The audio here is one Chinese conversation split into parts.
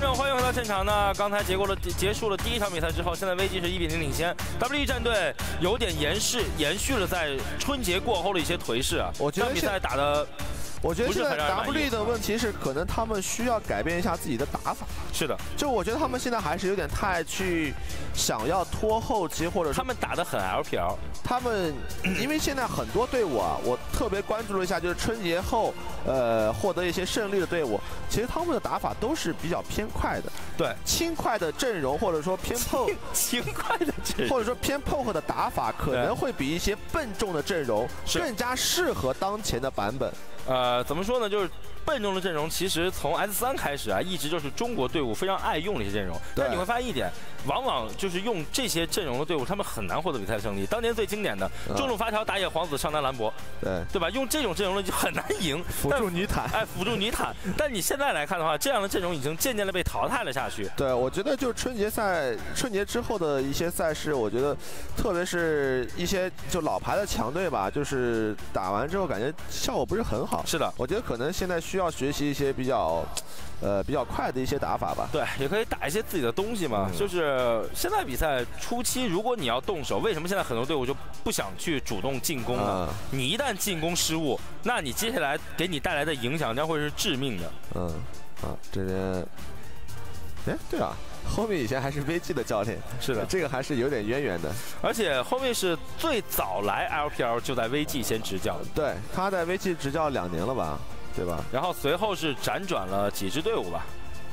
众，欢迎回到现场呢。刚才结束了第一场比赛之后，现在 VG 是1比0领先。WE 战队有点延续了在春节过后的一些颓势啊。 我觉得比赛打的。 我觉得现在 WE 的问题是，可能他们需要改变一下自己的打法。 是的， 就我觉得他们现在还是有点太去想要拖后期，或者是他们打得很 LPL。 他们因为现在很多队伍啊，我特别关注了一下，就是春节后获得一些胜利的队伍，其实他们的打法都是比较偏快的。 对， 轻快的阵容，或者说偏轻快的阵容， 或者说偏 poke 的打法，可能会比一些笨重的阵容更加适合当前的版本。 怎么说呢？就是笨重的阵容，其实从 S3开始啊，一直就是中国队伍非常爱用的一些阵容。但你会发现一点，往往就是用这些阵容的队伍，他们很难获得比赛胜利。当年最经典的中路发条打野皇子上单兰博，对吧？用这种阵容的就很难赢。 辅助女坦， 辅助女坦。但你现在来看的话，这样的阵容已经渐渐的被淘汰了下去。 对，我觉得就是春节之后的一些赛事，我觉得特别是一些就老牌的强队吧，就是打完之后感觉效果不是很好。 是的， 我觉得可能现在需要学习一些比较快的一些打法吧。 对，也可以打一些自己的东西嘛。就是现在比赛初期，如果你要动手，为什么现在很多队伍就不想去主动进攻呢？你一旦进攻失误，那你接下来给你带来的影响将会是致命的。 这边，哎，对啊。 后面以前还是 VG 的教练， 是的， 这个还是有点渊源的。 而且后面是最早来 LPL 就在 VG 先执教， 对，他在 VG 执教2年了吧，对吧？ 然后随后是辗转了几支队伍吧。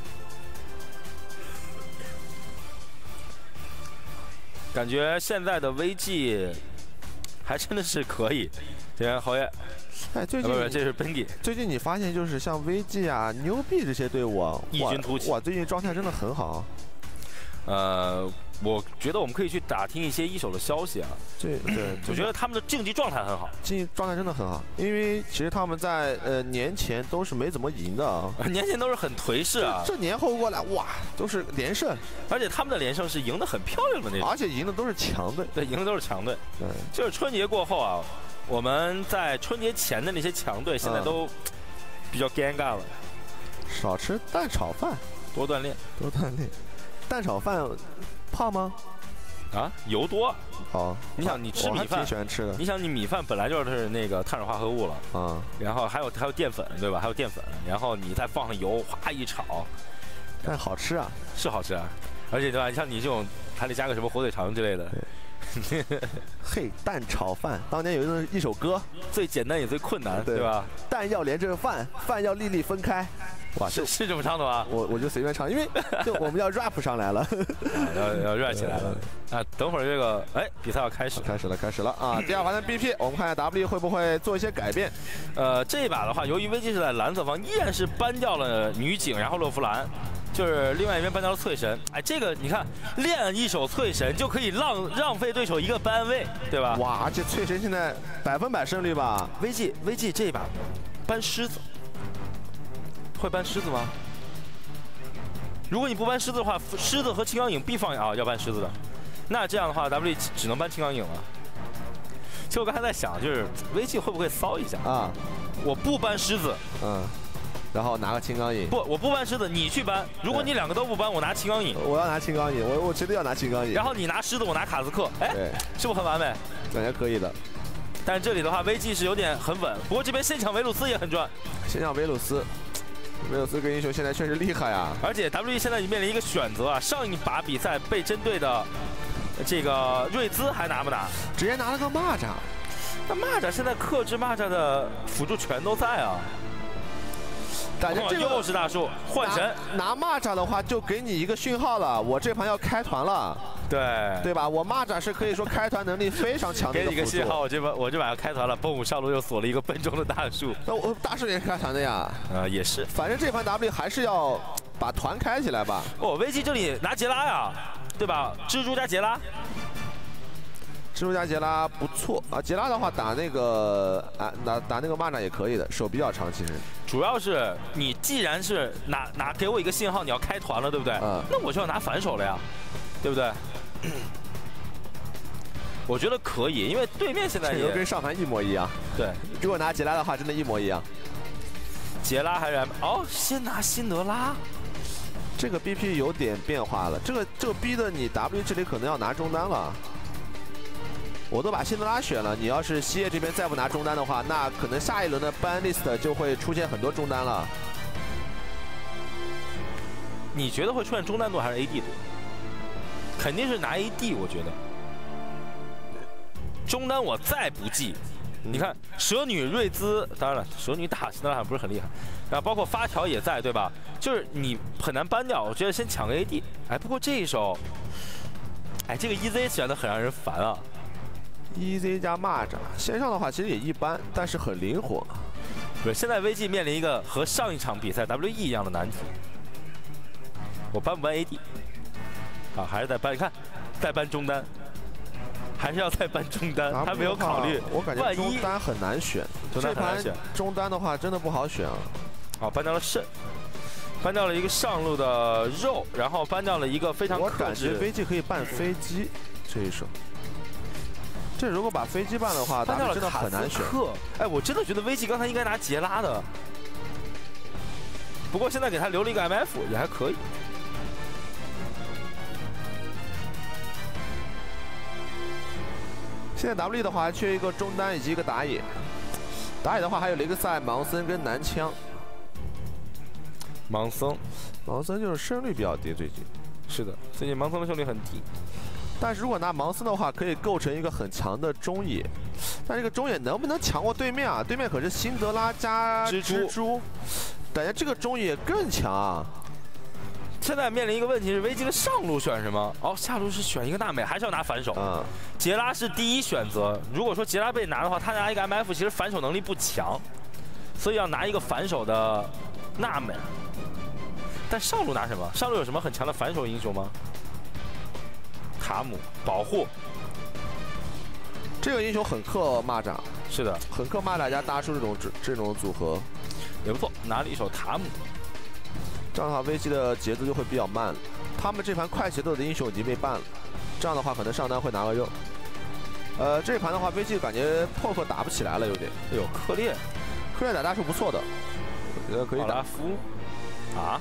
感觉现在的 VG 还真的是可以。这边侯爷。 哎，最近这是 Bendy。 最近你发现就是像 VG 啊、牛币这些队伍啊， 异军突起。 哇，最近状态真的很好。 我觉得我们可以去打听一些一手的消息啊。 对， 我觉得他们的竞技状态很好， 竞技状态真的很好。因为其实他们在年前都是没怎么赢的啊， 年前都是很颓势啊。 这年后过来，哇，都是连胜， 而且他们的连胜是赢得很漂亮的那种， 而且赢的都是强队。 对，赢的都是强队。 对， 就是春节过后啊。 我们在春节前的那些强队现在都比较尴尬了。 少吃蛋炒饭， 多锻炼， 多锻炼。蛋炒饭胖吗？ 啊，油多。 哦， 你想你吃米饭， 挺喜欢吃的。 你想你米饭本来就是那个碳水化合物了啊， 然后还有淀粉，对吧？还有淀粉，然后你再放上油，哗一炒， 但好吃啊， 是好吃啊。而且对吧？像你这种还得加个什么火腿肠之类的。 嘿，蛋炒饭，当年有一首歌， 最简单也最困难，对吧？ 蛋要连着饭，饭要粒粒分开。 哇，是这么唱的吗？ 我就随便唱，因为就我们要 rap 上来了， 要 rap 起来了啊！等会儿这个比赛要开始了啊！第2盘的 BP， 我们看一下 W 会不会做一些改变。 这一把的话，由于 VG 是在蓝色方，依然是搬掉了女警，然后乐芙兰。 就是另外一边搬掉了翠神，哎，这个你看练一手翠神就可以浪费对手一个班位，对吧？ 哇，而且翠神现在100%胜率吧 ？VG 这一把搬狮子，会搬狮子吗？如果你不搬狮子的话，狮子和青钢影必放啊，要搬狮子的。那这样的话 ，W 只能搬青钢影了。其实我刚才在想，就是 VG 会不会骚一下啊？ 我不搬狮子， 然后拿个青钢影， 不，我不搬狮子，你去搬。如果你2个都不搬，我拿青钢影。 我要拿青钢影，我绝对要拿青钢影。 然后你拿狮子，我拿卡斯克，哎，是不是很完美？ 感觉可以的。 但是这里的话，VG 是有点很稳。不过这边现抢维鲁斯也很赚。 现抢维鲁斯这个英雄现在确实厉害啊！ 而且 WE 现在已面临一个选择啊，上一把比赛被针对的这个瑞兹还拿不拿？ 直接拿了个蚂蚱。 那蚂蚱现在克制蚂蚱的辅助全都在啊。 感觉这个又是大树换神， 拿蚂蚱的话就给你一个讯号了，我这盘要开团了， 对吧？我蚂蚱是可以说开团能力非常强的一个辅助。 给你个信号，我这把要开团了，嘣，上路又锁了一个笨重的大树。 那我大树也是开团的呀， 也是。 反正这盘 W 还是要把团开起来吧。 VG 这里拿杰拉呀，对吧？蜘蛛加杰拉。 蜘蛛加杰拉不错啊，杰拉的话打那个打那个蚂蚱也可以的，手比较长其实。 主要是你既然是拿给我一个信号，你要开团了，对不对？那我就要拿反手了呀，对不对？我觉得可以，因为对面现在也跟上盘一模一样。 对， 如果拿杰拉的话，真的一模一样。 杰拉还是先拿辛德拉。 这个 BP 有点变化了，这个逼的你 W 这里可能要拿中单了。我都把辛德拉选了，你要是西叶这边再不拿中单的话，那可能下一轮的 ban list 就会出现很多中单了。 你觉得会出现中单多还是 AD 多？肯定是拿 AD， 我觉得。中单我再不记，你看蛇女瑞兹，当然了，蛇女打辛德拉还不是很厉害，然后包括发条也在，对吧？就是你很难搬掉，我觉得先抢个 AD。哎，不过这一手，哎，这个 EZ 选的很让人烦啊。 EZ 加蚂蚱，线上的话其实也一般，但是很灵活。 不是，现在 VG 面临一个和上一场比赛 WE 一样的难题。我搬不搬 AD？ 啊，还是在搬？你看，再搬中单，还是要再搬中单？他没有考虑。 我感觉中单很难选，这盘中单的话真的不好选啊。 啊，搬掉了肾，搬掉了一个上路的肉，然后搬掉了一个非常克制。 我感觉 VG 可以办飞机这一手。这如果把飞机办的话， 搬掉了真的很难选。 哎，我真的觉得 VG 刚才应该拿杰拉的，不过现在给他留了一个 MF 也还可以。 现在 W 的话还缺一个中单以及一个打野，打野的话还有雷克赛、盲僧跟男枪。 盲僧就是胜率比较低，最近。 是的，最近盲僧的胜率很低。 但是如果拿盲僧的话，可以构成一个很强的中野。但这个中野能不能强过对面啊？对面可是辛德拉加蜘蛛，感觉这个中野更强啊。 现在面临一个问题是，危机的上路选什么？哦，下路是选一个娜美，还是要拿反手？杰拉是第一选择。如果说杰拉被拿的话，他拿一个 MF， 其实反手能力不强，所以要拿一个反手的娜美。但上路拿什么？上路有什么很强的反手英雄吗？塔姆保护， 这个英雄很克蚂蚱， 是的， 很克蚂蚱加大树这种组合也不错，拿了一手塔姆。 这样的话，VG 的节奏就会比较慢了。他们这盘快节奏的英雄已经被ban了，这样的话可能上单会拿个肉。这一盘的话，VG 感觉破克打不起来了，有点。 哎呦，克烈打大树不错的，我觉得可以打。 奥拉夫啊，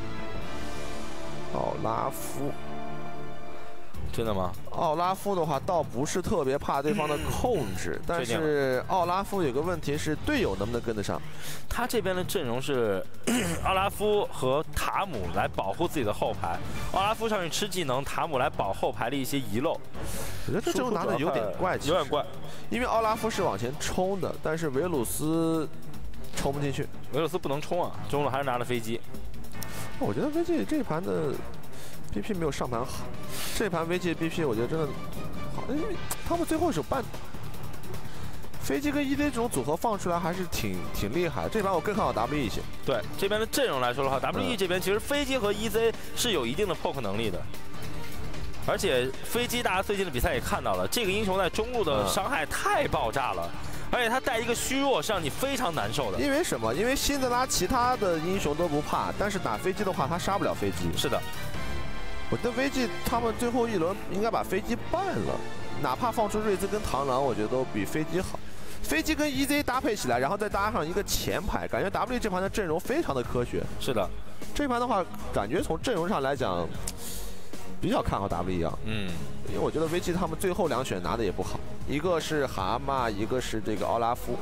奥拉夫。 真的吗？ 奥拉夫的话倒不是特别怕对方的控制，但是奥拉夫有个问题是队友能不能跟得上。 他这边的阵容是奥拉夫和塔姆来保护自己的后排，奥拉夫上去吃技能，塔姆来保后排的一些遗漏。 我觉得这阵容拿的有点怪， 有点怪， 因为奥拉夫是往前冲的，但是维鲁斯冲不进去。 维鲁斯不能冲啊，中路还是拿了飞机。 我觉得飞机这一盘的 BP 没有上盘好，这盘 VG 的 BP 我觉得真的好，因为他们最后一手办飞机跟 EZ 这种组合放出来还是挺厉害。这盘我更看好 WE 一些。 对这边的阵容来说的话，WE 这边其实飞机和 EZ 是有一定的 poke 能力的，而且飞机大家最近的比赛也看到了，这个英雄在中路的伤害太爆炸了。而且他带一个虚弱是让你非常难受的。 因为什么？因为辛德拉其他的英雄都不怕，但是打飞机的话他杀不了飞机。 是的。 我觉得 VG 他们最后一轮应该把飞机办了，哪怕放出瑞兹跟螳螂，我觉得都比飞机好。飞机跟 EZ 搭配起来，然后再搭上一个前排，感觉 W 这盘的阵容非常的科学。 是的， 这盘的话，感觉从阵容上来讲，比较看好 W 啊。因为我觉得 VG 他们最后两选拿的也不好，一个是蛤蟆，一个是这个奥拉夫。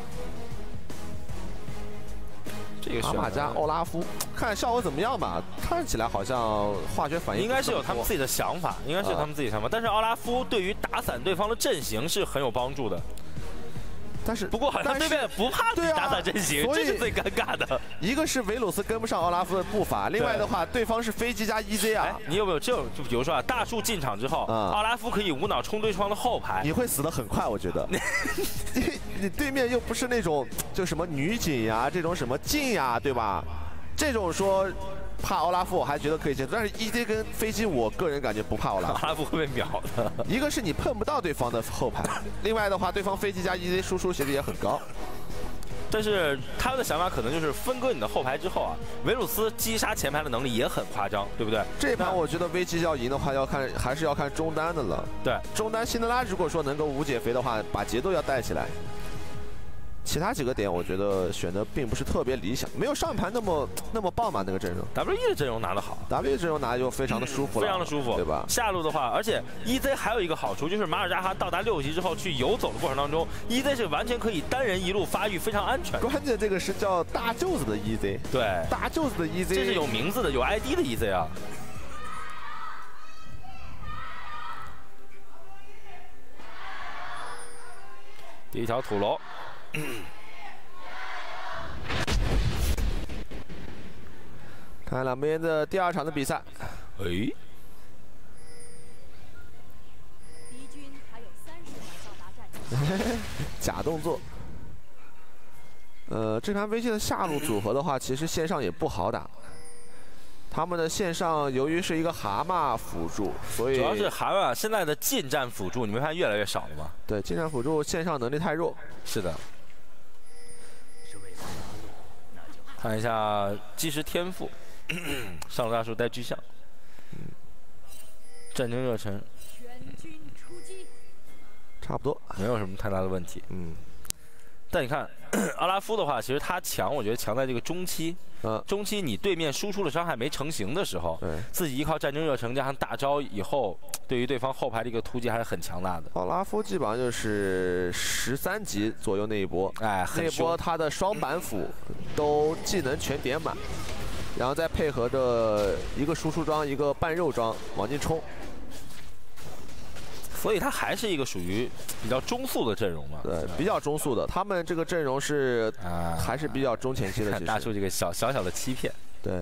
这个蛤蟆加奥拉夫，看效果怎么样吧？看起来好像化学反应应该是有他们自己的想法，应该是有他们自己的想法。但是奥拉夫对于打散对方的阵型是很有帮助的。 但是不过好像对面不怕你打散阵型，这是最尴尬的。 一个是维鲁斯跟不上奥拉夫的步伐，另外的话，对方是飞机加 EZ 啊。 你有没有这种？就比如说啊，大树进场之后，奥拉夫可以无脑冲对方的后排， 你会死得很快，我觉得。你对面又不是那种就什么女警呀，这种什么镜呀，对吧？这种说怕奥拉夫我还觉得可以接受，但是 EZ 跟飞机，我个人感觉不怕奥拉夫。 奥拉夫会被秒的。 一个是你碰不到对方的后排，另外的话，对方飞机加 EZ 输出协议也很高。 但是他们的想法可能就是分割你的后排之后啊，维鲁斯击杀前排的能力也很夸张，对不对？ 这一盘我觉得 VG 要赢的话，还是要看中单的了。 对， 中单辛德拉如果说能够无解肥的话，把节奏要带起来。 其他几个点我觉得选的并不是特别理想，没有上一盘那么棒嘛那个阵容。 WE 的阵容拿得好 ，WE 阵容拿的就非常的舒服了， 非常的舒服， 对吧？ 下路的话，而且 EZ 还有一个好处就是马尔扎哈到达6级之后去游走的过程当中 ，EZ 是完全可以单人一路发育，非常安全。 关键这个是叫大舅子的 EZ， 对， 大舅子的 EZ， 这是有名字的、有 ID 的 EZ 啊。第一条土楼。 看两边的第2场的比赛。 哎， 敌军还有30秒到达战场。 假动作。这盘 VG 的下路组合的话，其实线上也不好打。他们的线上由于是一个蛤蟆辅助，所以主要是蛤蟆现在的近战辅助，你没发现越来越少了吗？ 对，近战辅助线上能力太弱。 是的。看一下计时天赋，上路大树带巨象，战争热忱， 全军出击， 差不多， 没有什么太大的问题。但你看阿拉夫的话，其实他强，我觉得强在这个中期。中期你对面输出的伤害没成型的时候，自己依靠战争热忱加上大招以后，对于对方后排的一个突击还是很强大的。 奥拉夫基本上就是13级左右那一波， 哎， 那一波他的双板斧都技能全点满，然后再配合着一个输出装一个半肉装往进冲。 所以他还是一个属于比较中速的阵容嘛。 对，比较中速的。他们这个阵容是还是比较中前期的。 看大树这个小的欺骗。 对。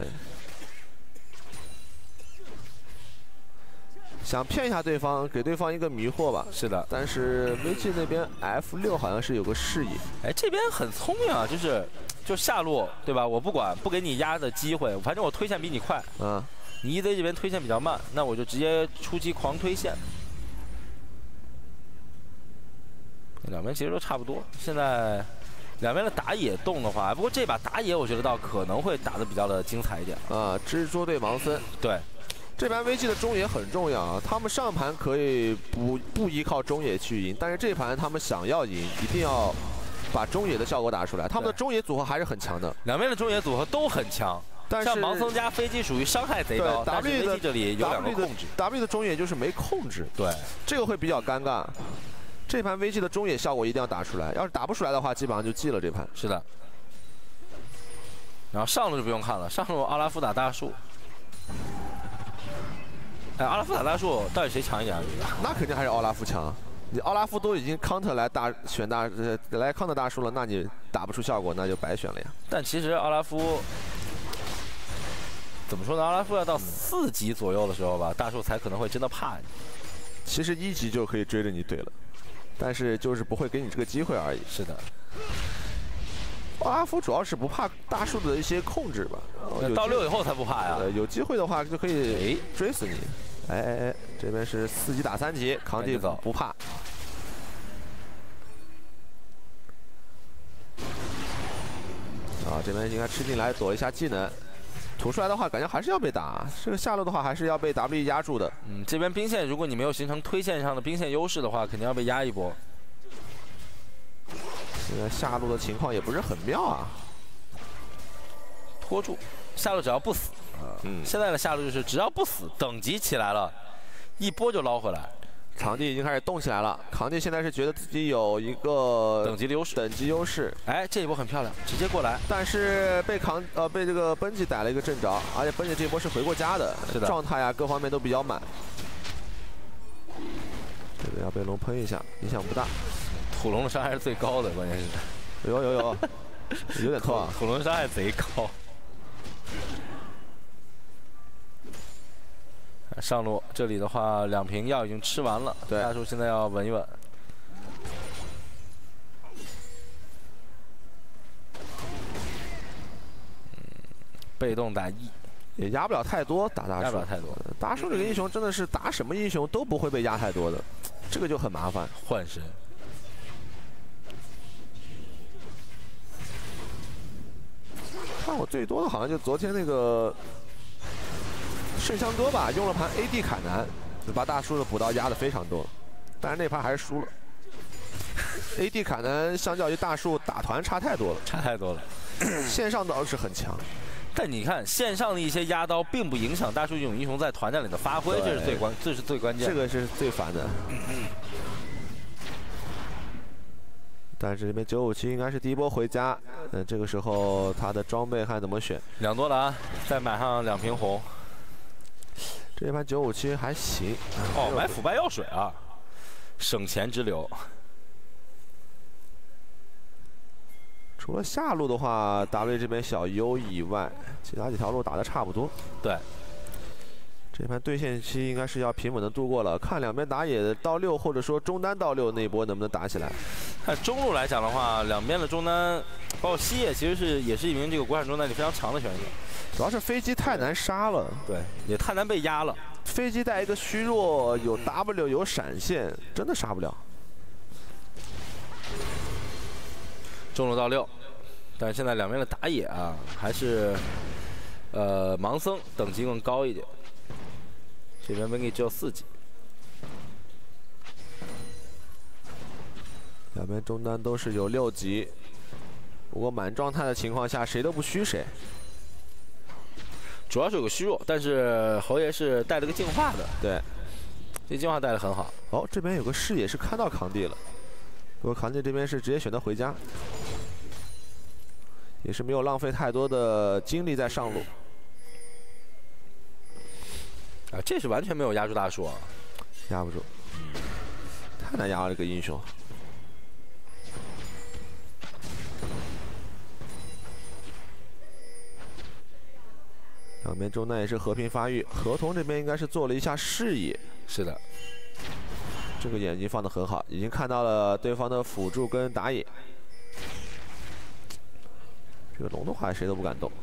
想骗一下对方，给对方一个迷惑吧。 是的。 但是 VG 那边 F6好像是有个视野。 哎，这边很聪明啊，就下路对吧？我不管，不给你压的机会，反正我推线比你快。你 EZ 这边推线比较慢，那我就直接出击狂推线。两边其实都差不多，现在两边的打野动的话，不过这把打野我觉得倒可能会打得比较的精彩一点蜘蛛对盲僧， 对， 这盘 VG 的中野很重要啊。他们上盘可以不依靠中野去赢，但是这盘他们想要赢，一定要把中野的效果打出来。他们的中野组合还是很强的， 两边的中野组合都很强。 但是像盲僧加飞机属于伤害贼高，但是 VG 这里有2个控制 ，W 的中野就是没控制， 对， 这个会比较尴尬。这盘 VG 的中野效果一定要打出来，要是打不出来的话，基本上就记了这盘。 是的。然后上路就不用看了，上路阿拉夫打大树。哎，阿拉夫打大树到底谁强一点？ 那肯定还是奥拉夫强。你奥拉夫都已经 counter 来来 counter 大树了，那你打不出效果，那就白选了呀。 但其实奥拉夫怎么说呢？奥拉夫要到4级左右的时候吧，大树才可能会真的怕你。 其实1级就可以追着你怼了。但是就是不会给你这个机会而已。 是的， 奥拉夫主要是不怕大树的一些控制吧。 到6以后才不怕呀。 有机会的话就可以追死你。哎，这边是4级打3级，扛地走不怕。这边应该吃进来躲一下技能。吐出来的话，感觉还是要被打。这个下路的话，还是要被 W 压住的。 这边兵线，如果你没有形成推线上的兵线优势的话，肯定要被压一波。 现在下路的情况也不是很妙啊。 拖住，下路只要不死。现在的下路就是只要不死，等级起来了，一波就捞回来。 扛地已经开始动起来了，扛地现在是觉得自己有一个等级优势。哎，这一波很漂亮，直接过来， 但是被被这个奔吉逮了一个正着，而且奔吉这一波是回过家的，状态啊各方面都比较满。这个要被龙喷一下，影响不大。 土龙的伤害是最高的，关键是。 有点痛啊！ 土龙伤害贼高。上路这里的话，2瓶药已经吃完了， 对， 大树现在要稳一稳。被动打E， 也压不了太多，打大树。 压不了太多。 大树这个英雄真的是打什么英雄都不会被压太多的，这个就很麻烦。 幻神。 看我最多的好像就昨天那个。圣香哥吧，用了盘 AD 砍男，把大树的补刀压的非常多，但是那盘还是输了。 AD 卡南相较于大树打团差太多了， 差太多了。 线上倒是很强， 但你看线上的一些压刀，并不影响大树这种英雄在团战里的发挥，这是最关键。 这个是最烦的。但是这边957应该是第一波回家，这个时候他的装备还怎么选 ？2多蓝，再买上2瓶红。 这一盘957还行。 哦，买腐败药水啊，省钱之流。 除了下路的话 ，W 这边小优以外，其他几条路打得差不多。 对。 这盘对线期应该是要平稳的度过了，看两边打野到6或者说中单到6那一波能不能打起来。 看中路来讲的话，两边的中单，包括西野，其实也是一名这个国产中单力非常强的选手。 主要是飞机太难杀了， 对，也太难被压了。 飞机带一个虚弱，有 W 有闪现，真的杀不了。 中路到6，但是现在两边的打野啊，还是盲僧等级更高一点。这边 Wingy 只有4级。 两边中单都是有6级，不过满状态的情况下，谁都不虚谁。 主要是有个虚弱，但是侯爷是带了个净化的。 对， 这净化带的很好。 哦，这边有个视野是看到康帝了，不过康帝这边是直接选择回家，也是没有浪费太多的精力在上路。 啊，这是完全没有压住大树啊， 压不住，太难压了这个英雄。两边中单也是和平发育，合同这边应该是做了一下视野。 是的， 这个眼睛放得很好，已经看到了对方的辅助跟打野。这个龙的话谁都不敢动。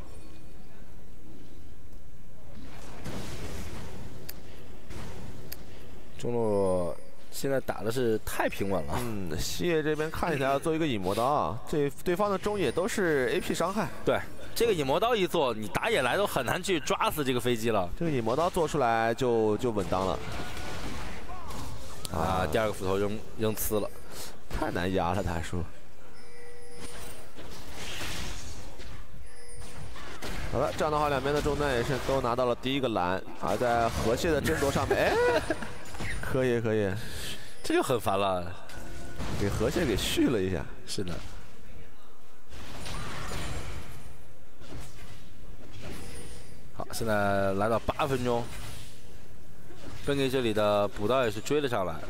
中路现在打的是太平稳了。 西野这边看起来要做一个影魔刀啊，这对方的中野都是 AP 伤害。 对，这个影魔刀一做，你打野来都很难去抓死这个飞机了。 这个影魔刀做出来就稳当了。 啊，第2个斧头扔呲了， 太难压了，大叔。好了，这样的话，两边的中单也是都拿到了第1个蓝，而在河蟹的争夺上面，哎，可以， 这就很烦了， 给河蟹给续了一下。 是的。好，现在来到8分钟 ，Wingy 这里的补刀也是追了上来。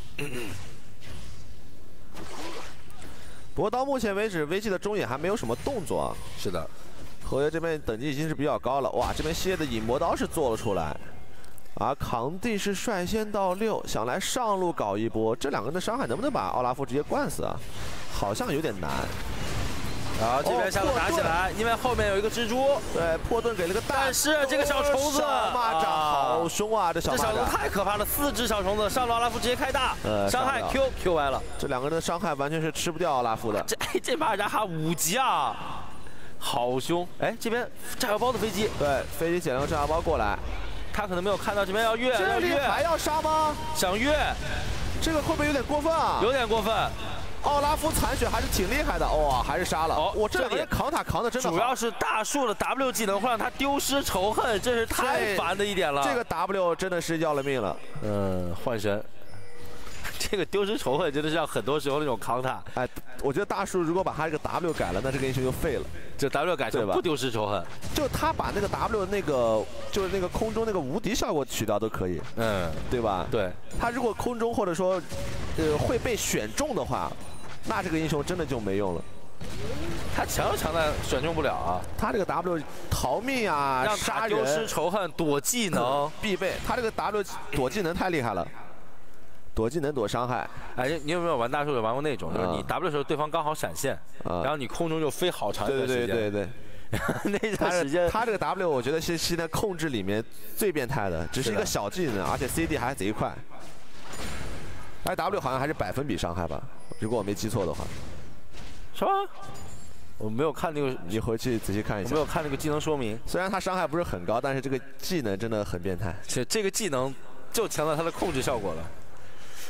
不过到目前为止，VG 的中野还没有什么动作啊。 是的。 侯爷这边等级已经是比较高了，哇！这边西野的影魔刀是做了出来，而康帝是率先到6，想来上路搞一波。这两个人的伤害能不能把奥拉夫直接灌死啊？好像有点难。 然后这边下路打起来，因为后面有一个蜘蛛。 对，破盾给了个大， 但是这个小虫子， 小蚂蚱好凶啊！这小虫子太可怕了，4只小虫子上路，奥拉夫直接开大，伤害 Q 歪了。 这两个人的伤害完全是吃不掉奥拉夫的。 这蚂蚱还5级啊！好凶！哎，这边炸药包的飞机， 对，飞机捡了个炸药包过来， 他可能没有看到这边要越， 这里还要杀吗？ 想越， 这个会不会有点过分啊？ 有点过分。 奥拉夫残血还是挺厉害的，哇，还是杀了。我这两个人扛塔扛的真的好。 主要是大树的 W 技能会让他丢失仇恨，这是太烦的一点了。 这个 W 真的是要了命了。 幻神。这个丢失仇恨真的是像很多时候那种扛塔。 哎，我觉得大树如果把他这个 W 改了，那这个英雄就废了。 这 W 改成不丢失仇恨， 就他把那个 W 那个就是那个空中那个无敌效果取掉都可以。对吧？ 对。 他如果空中或者说会被选中的话，那这个英雄真的就没用了。 他强在选中不了啊！ 他这个 W 逃命啊， 让他丢失仇恨，躲技能必备。他这个 W 躲技能太厉害了。躲技能躲伤害， 哎，你有没有玩大树玩过那种？就是你 W 的时候，对方刚好闪现，然后你空中就飞好长一段时间。 对。 那段时间， 他这个 W 我觉得是现在控制里面最变态的，只是一个小技能，而且 CD 还贼快。而 W 好像还是100分比伤害吧，如果我没记错的话。 是吗？我没有看那个， 你回去仔细看一下。 我没有看那个技能说明。 虽然他伤害不是很高，但是这个技能真的很变态。 这个技能就强调他的控制效果了。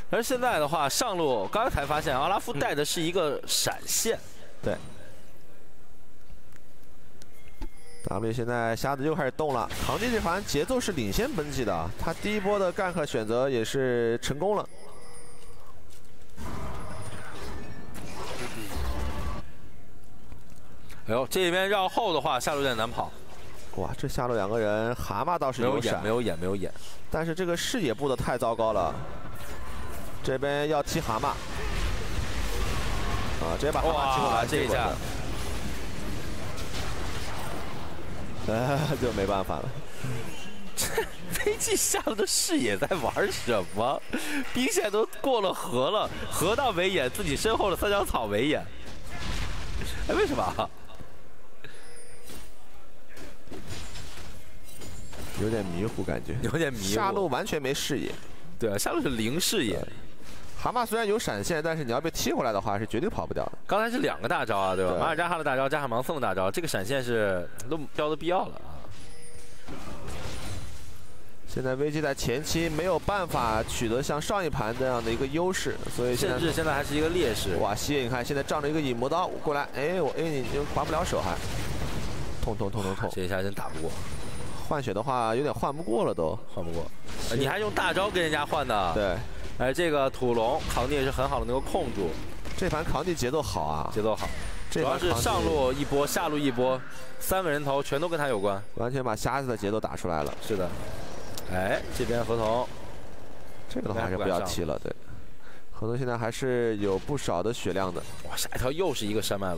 而现在的话，上路刚才发现奥拉夫带的是一个闪现。 对。W 现在瞎子又开始动了，扛地这盘节奏是领先奔迹的，他第一波的gank选择也是成功了。 哎呦，这边绕后的话，下路有点难跑。 哇，这下路两个人，蛤蟆倒是有闪， 没有眼， 但是这个视野布的太糟糕了。这边要踢蛤蟆，啊，直接把蛤蟆踢过来， 这一下。 就没办法了。 这飞机下路的视野在玩什么？兵线都过了河了，河到没眼，自己身后的三角草没眼。哎，为什么？ 有点迷糊感觉， 有点迷糊。 下路完全没视野。 对啊，下路是零视野。 蛤蟆虽然有闪现，但是你要被踢回来的话，是绝对跑不掉的。 刚才是2个大招啊，对吧？ 对马尔扎哈的大招加上盲僧的大招，这个闪现是都标的必要了啊。 现在危机在前期没有办法取得像上一盘这样的一个优势，所以甚至现在还是一个劣势。 哇，西野你看现在仗着一个引魔刀过来，哎我你就还不了手还，痛。 这一下真打不过。 换血的话有点换不过了都， 换不过。你还用大招跟人家换的？ 对。 哎，这个土龙扛地也是很好的能够控住， 这盘扛地节奏好啊， 节奏好，主要是上路一波，下路一波，3个人头全都跟他有关， 完全把瞎子的节奏打出来了。 是的，哎，这边合同， 这个的话还是不要踢了，对，合同现在还是有不少的血量的。 哇，下一条又是一个山脉龙。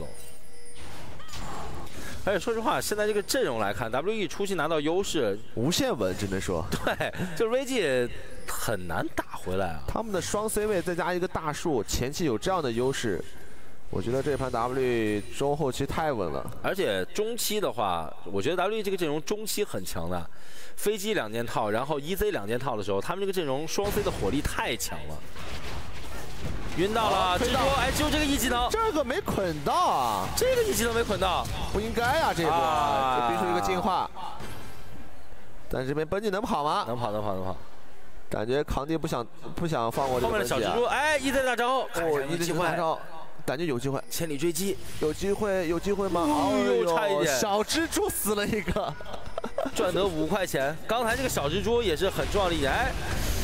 而且说实话，现在这个阵容来看 ，WE 初期拿到优势， 无限稳，只能说。 对，就是 VG 很难打回来啊。 他们的双 C 位再加一个大树，前期有这样的优势，我觉得这盘 WE 中后期太稳了。 而且中期的话，我觉得 WE 这个阵容中期很强的，飞机2件套，然后 EZ 2件套的时候，他们这个阵容双 C 的火力太强了。 晕到了，蜘蛛，哎，就这个一技能， 这个没捆到啊， 这个一技能没捆到， 不应该啊，这一波，这逼出一个进化，但是这边奔技能跑吗？ 能跑。 感觉扛地不想放过这个奔技啊。 后面的小蜘蛛，哎，EZ大招， 哦，EZ大招，感觉有机会， 千里追击， 有机会吗？ 哦呦，差一点， 小蜘蛛死了一个， 赚得5块钱。刚才这个小蜘蛛也是很重要的一点，哎。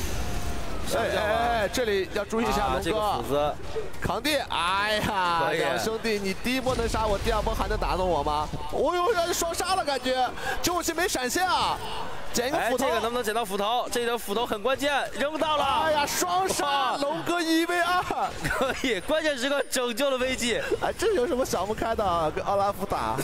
哎，这里要注意一下龙哥， 这个斧子扛地，哎呀，两兄弟，你第一波能杀我，第2波还能打动我吗？哦呦，让人双杀了，感觉95期没闪现啊，捡一个斧头， 这个能不能捡到斧头？这个斧头很关键，扔到了， 哎呀，双杀，龙哥1v2， 可以，关键时刻拯救了危机， 哎，这有什么想不开的？跟奥拉夫打。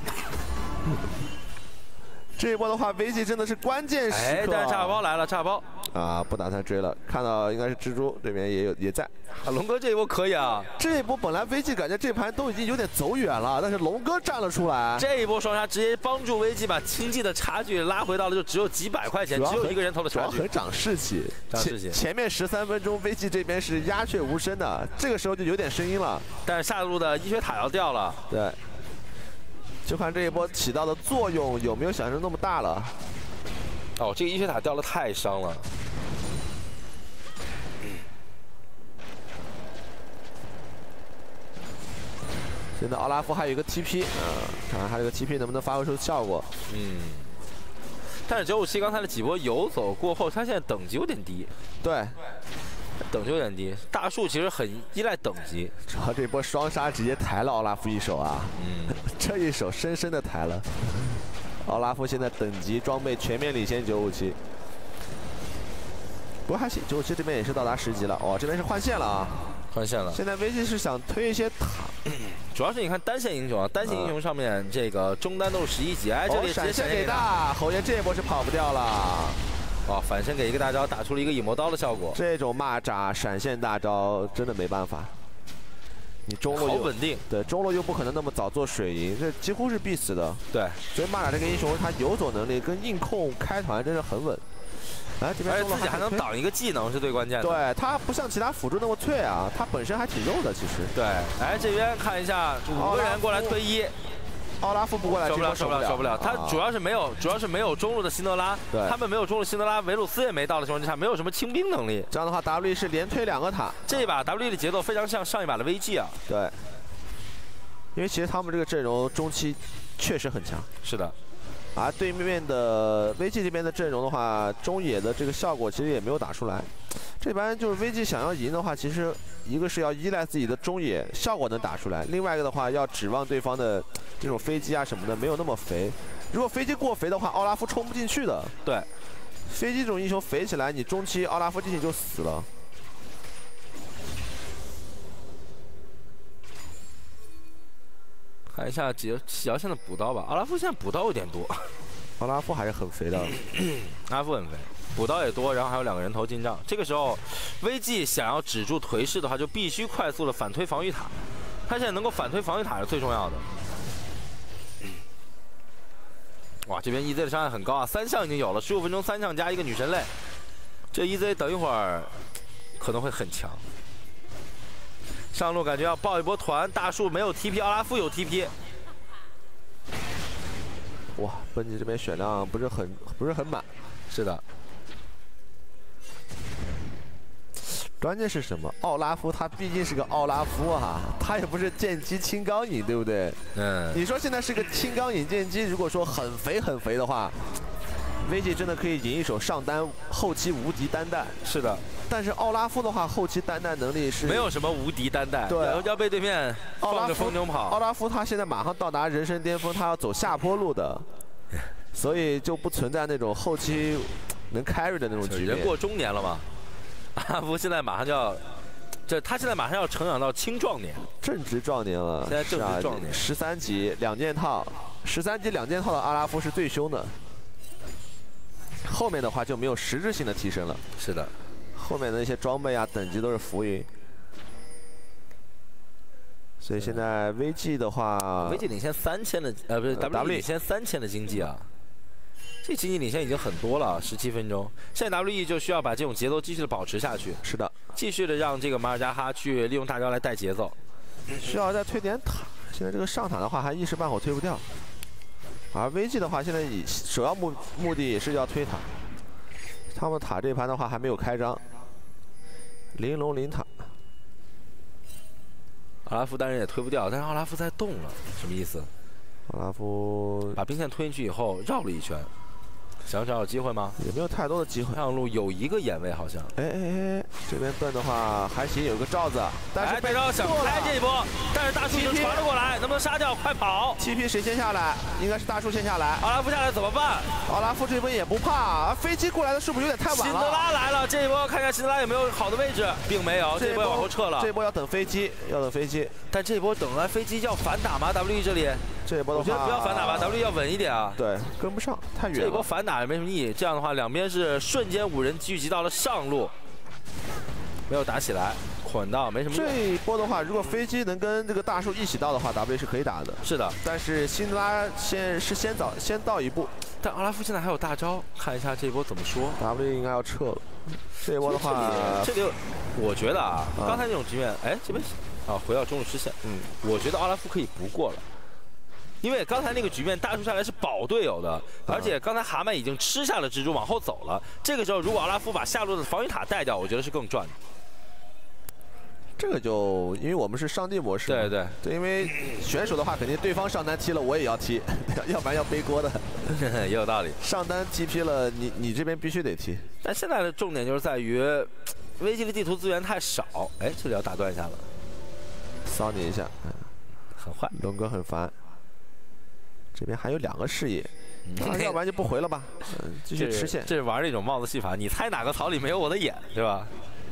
这一波的话，VG真的是关键时刻。 但是炸包来了，炸包啊，不打算追了。看到应该是蜘蛛这边也在。 啊，龙哥这一波可以啊。 这一波本来 VG 感觉这盘都已经有点走远了，但是龙哥站了出来。 这一波双杀直接帮助 VG 把经济的差距拉回到了就只有几百块钱，只有一个人头的差距。 很长士气。前面13分钟 VG 这边是鸦雀无声的，这个时候就有点声音了。 但是下路的医学塔要掉了。 对。 就看这一波起到的作用有没有想象中那么大了。 哦，这个医学塔掉了太伤了。 现在奥拉夫还有一个 TP，看看他这个 TP 能不能发挥出效果。 但是957刚才的几波游走过后，他现在等级有点低。 对。 等级有点低，大树其实很依赖等级。 主要这波双杀直接抬了奥拉夫一手啊！这一手深深的抬了。奥拉夫现在等级装备全面领先957，不过还行，957这边也是到达10级了。哦，这边是换线了啊！ 换线了。 现在 VG 是想推一些塔， 主要是你看单线英雄啊，单线英雄上面这个中单都是11级，哎，这里闪现给大，侯爷这一波是跑不掉了。 哦，反身给一个大招，打出了一个引魔刀的效果。 这种蚂蚱闪现大招真的没办法，你中路好稳定， 对，中路又不可能那么早做水银，这几乎是必死的。 对， 所以蚂蚱这个英雄他游走能力跟硬控开团真是很稳。哎，这边而且自己还能挡一个技能是最关键的。 对，他不像其他辅助那么脆啊，他本身还挺肉的其实。 对，哎，这边看一下5个人过来推一。 奥拉夫不过来， 受不了，受不了。他主要是没有中路的辛德拉，他们没有中路辛德拉，维鲁斯也没到的情况之下，没有什么清兵能力。 这样的话 ，W 是连推2个塔。 这一把 W 的节奏非常像上一把的 VG 啊。 对，因为其实他们这个阵容中期确实很强。 是的。 而对面的 VG 这边的阵容的话，中野的这个效果其实也没有打出来。这边就是 VG 想要赢的话，其实一个是要依赖自己的中野效果能打出来，另外一个的话要指望对方的这种飞机啊什么的没有那么肥。如果飞机过肥的话，奥拉夫冲不进去的。 对， 飞机这种英雄肥起来，你中期奥拉夫进去就死了。 看一下几条线的补刀吧，阿拉夫现在补刀有点多。 奥拉夫还是很肥的， 阿拉夫很肥，补刀也多，然后还有2个人头进账。这个时候 ，VG 想要止住颓势的话，就必须快速的反推防御塔。他现在能够反推防御塔是最重要的。哇，这边 EZ 的伤害很高啊，3项已经有了，15分钟3项加1个女神泪，这 EZ 等一会儿可能会很强。上路感觉要爆一波团，大树没有 TP， 奥拉夫有 TP。 哇，奔吉这边血量不是很满。 是的。 关键是什么？奥拉夫他毕竟是个奥拉夫啊，他也不是剑姬青钢影，对不对？嗯。你说现在是个青钢影剑姬，如果说很肥的话 ，VG 真的可以赢一手上单后期无敌单带。 是的。 但是奥拉夫的话，后期单带能力是没有什么无敌单带，对，要被对面放着风筝跑。 奥拉夫他现在马上到达人生巅峰，他要走下坡路的，所以就不存在那种后期能 carry 的那种局面。 人过中年了嘛，阿拉夫现在马上就要，他现在马上要成长到青壮年， 正值壮年了。 现在正值壮年 ，13级2件套，13级2件套的阿拉夫是最凶的。后面的话就没有实质性的提升了。 是的。 后面的那些装备啊，等级都是浮云，所以现在 VG 的话 ，VG 领先3000的，不是 W 领先3000的经济啊，这经济领先已经很多了，17分钟。现在 WE 就需要把这种节奏继续的保持下去。 是的， 继续的让这个马尔加哈去利用大招来带节奏， 需要再推点塔。现在这个上塔的话，还一时半会推不掉。而 VG 的话，现在首要目的也是要推塔。他们塔这盘的话还没有开张。玲珑灵塔， 阿拉夫当然也推不掉，但是阿拉夫在动了，什么意思？ 阿拉夫把兵线推进去以后绕了一圈，想找有机会吗？ 也没有太多的机会。 上路有一个眼位好像。 这边盾的话还行，有个罩子，但是被招想开这一波，但是大树已经传了过来，能不能杀掉？快跑 ！TP 谁先下来？应该是大树先下来。 阿拉夫下来怎么办？ 奥拉夫这波也不怕，飞机过来的是不是有点太晚了？ 辛德拉来了，这一波看看辛德拉有没有好的位置，并没有，这一波要往后撤了。 这一波要等飞机， 但这一波等来飞机要反打吗 ？WE 这里， 这一波的话， 我觉得不要反打吧 ，WE 要稳一点啊。 对，跟不上，太远了。 这一波反打也没什么意义，这样的话两边是瞬间5人聚集到了上路。没有打起来，捆到没什么用。 这一波的话，如果飞机能跟这个大树一起到的话 ，W 是可以打的。 是的， 但是辛德拉先到一步。 但阿拉夫现在还有大招，看一下这一波怎么说。 W 应该要撤了。这一波的话， 这里我觉得啊，刚才那种局面，哎，这边啊回到中路支线，我觉得阿拉夫可以不过了。因为刚才那个局面，大树下来是保队友的，而且刚才蛤蟆已经吃下了蜘蛛，往后走了。这个时候，如果阿拉夫把下路的防御塔带掉，我觉得是更赚的。 这个就因为我们是上帝模式， 对， 因为选手的话，肯定对方上单踢了，我也要踢，要不然要背锅的。 也有道理。 上单 TP 了，你这边必须得踢。 但现在的重点就是在于，VG的地图资源太少。哎，这里要打断一下了， 骚你一下， 很坏， 龙哥很烦。这边还有2个视野，要不然就不回了吧，继续吃线。 这是玩那种帽子戏法，你猜哪个草里没有我的眼，对吧？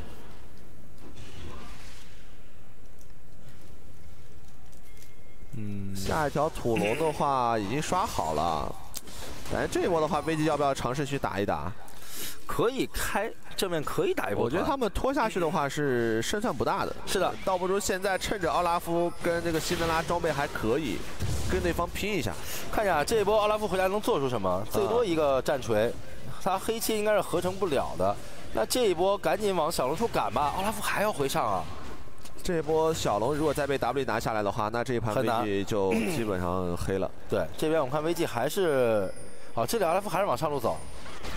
下一条土龙的话已经刷好了，感觉这一波的话，VG要不要尝试去打一打？ 可以开正面可以打一波。 我觉得他们拖下去的话是胜算不大的。 是的， 倒不如现在趁着奥拉夫跟这个辛德拉装备还可以，跟对方拼一下。 看一下这一波奥拉夫回来能做出什么？最多一个战锤，他黑切应该是合成不了的。那这一波赶紧往小龙处赶吧，奥拉夫还要回上啊。 这一波小龙如果再被 W 拿下来的话，那这一盘 VG 就基本上黑了。 对，这边我们看 VG 还是，哦，这里阿拉夫还是往上路走。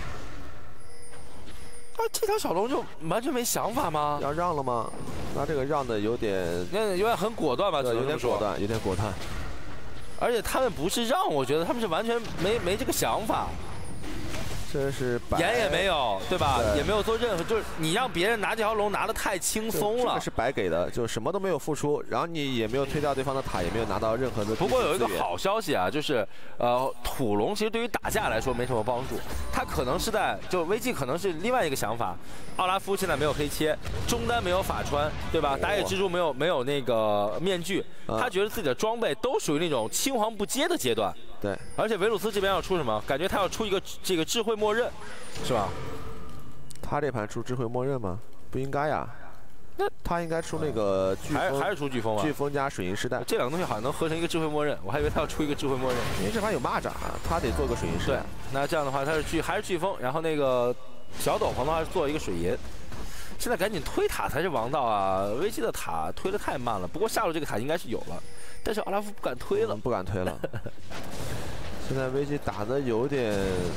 啊，这条小龙就完全没想法吗？ 要让了吗？那这个让的有点， 有点很果断吧？ 对，有点果断，有点果断。 而且他们不是让，我觉得他们是完全没这个想法。 这是眼也没有，对吧？ 对也没有做任何，就是你让别人拿这条龙拿得太轻松了。 这个是白给的，就什么都没有付出，然后你也没有推掉对方的塔，也没有拿到任何的。 不过有一个好消息啊，就是土龙其实对于打架来说没什么帮助，他可能是在就VG可能是另外一个想法。奥拉夫现在没有黑切，中单没有法穿，对吧？打野蜘蛛没有那个面具，他觉得自己的装备都属于那种青黄不接的阶段。 对， 而且维鲁斯这边要出什么？感觉他要出一个这个智慧默认，是吧？ 他这盘出智慧默认吗？不应该呀。那他应该出那个飓风， 还是出飓风啊？ 飓风加水银时代， 这两个东西好像能合成一个智慧默认，我还以为他要出一个智慧默认。 因为这盘有蚂蚱，他得做个水银时代。 对，那这样的话他是还是飓风，然后那个小斗篷的话是做一个水银。现在赶紧推塔才是王道啊！VG的塔推得太慢了，不过下路这个塔应该是有了，但是奥拉夫不敢推了， 不敢推了。现在 VG 打的有点，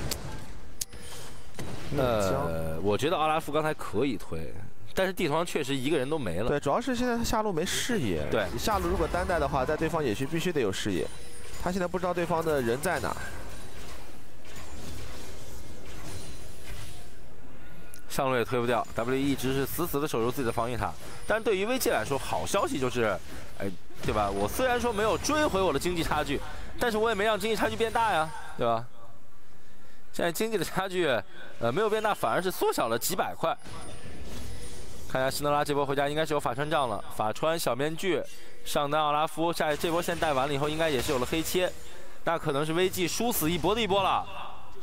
我觉得奥拉夫刚才可以推，但是地图上确实一个人都没了。 对，主要是现在他下路没视野。 对， 你下路如果单带的话，在对方野区必须得有视野，他现在不知道对方的人在哪。 上路也推不掉 ，W 一直是死死的守住自己的防御塔。但是对于 VG 来说，好消息就是，哎，对吧？我虽然说没有追回我的经济差距，但是我也没让经济差距变大呀，对吧？现在经济的差距，没有变大，反而是缩小了几百块。看一下辛德拉这波回家应该是有法穿杖了，法穿小面具，上单奥拉夫，这波线带完了以后，应该也是有了黑切，那可能是 VG 殊死一搏的一波了。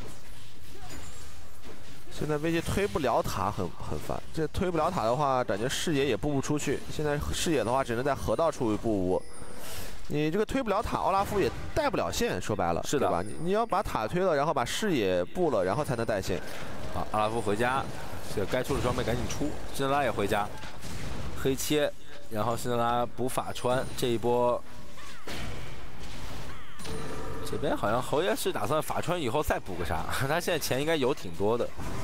现在 VG 推不了塔很烦，这推不了塔的话，感觉视野也布不出去。现在视野的话，只能在河道处布屋。你这个推不了塔，奥拉夫也带不了线，说白了， 是的， 对吧？你要把塔推了，然后把视野布了，然后才能带线。 好，奥拉夫回家，这该出的装备赶紧出。辛德拉也回家，黑切，然后辛德拉补法穿，这一波。 这边好像侯爷是打算法穿以后再补个啥，他现在钱应该有挺多的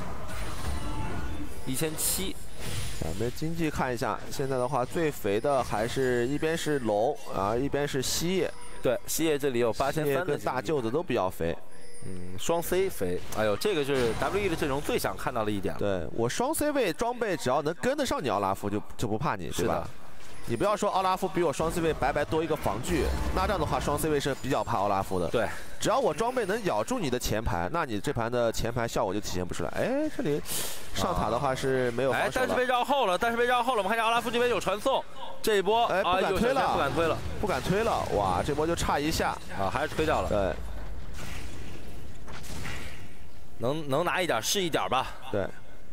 ，1700。 咱们经济看一下，现在的话最肥的还是一边是龙啊，一边是蜥蜴。对， 蜥蜴这里有8300的， 跟大舅子都比较肥。 双 C 肥，哎呦，这个是 WE 的阵容最想看到的一点。 对我双 C 位装备只要能跟得上你奥拉夫就不怕你，对吧？ 你不要说奥拉夫比我双 C 位白白多一个防具，那这样的话双 C 位是比较怕奥拉夫的。 对， 只要我装备能咬住你的前排，那你这盘的前排效果就体现不出来。哎，这里上塔的话是没有防守了。 但是被绕后了，我们看一下奥拉夫这边有传送，这一波哎不敢推了， 不敢推了， 不敢推了。哇，这波就差一下啊，还是推掉了。 对， 能拿一点是一点吧。 对。